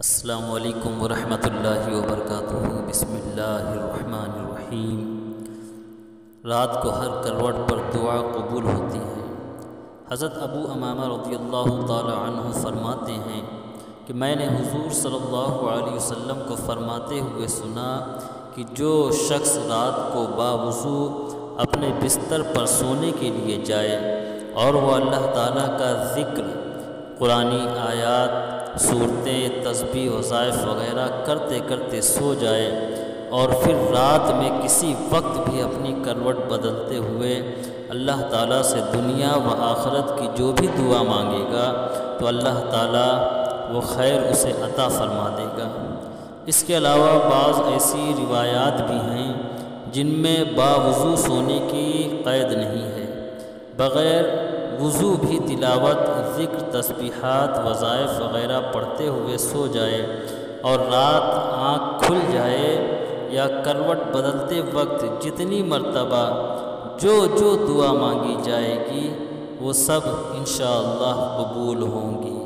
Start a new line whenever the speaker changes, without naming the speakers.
السلام علیکم ورحمۃ اللہ وبرکاتہ۔ بسم اللہ الرحمن الرحیم۔ رات کو ہر کروٹ پر دعا قبول ہوتی ہے۔ حضرت ابو امامہ رضی اللہ تعالی عنہ فرماتے ہیں کہ میں نے حضور صلی اللہ علیہ وسلم کو فرماتے ہوئے سنا کہ جو شخص رات کو باوضو اپنے بستر پر سونے کے لیے جائے اور وہ اللہ تعالیٰ کا ذکر، قرآنی آیات، صورتیں، تسبیح، وظائف وغیرہ کرتے کرتے سو جائے اور پھر رات میں کسی وقت بھی اپنی کروٹ بدلتے ہوئے اللہ تعالیٰ سے دنیا و آخرت کی جو بھی دعا مانگے گا تو اللہ تعالیٰ وہ خیر اسے عطا فرما دے گا۔ اس کے علاوہ بعض ایسی روایات بھی ہیں جن میں باوضو سونے کی قید نہیں ہے، بغیر وضو بھی تلاوت، ذکر، تسبیحات، وظائف وغیرہ پڑھتے ہوئے سو جائے اور رات آنکھ کھل جائے یا کروٹ بدلتے وقت جتنی مرتبہ جو دعا مانگی جائے گی وہ سب انشاءاللہ قبول ہوں گی۔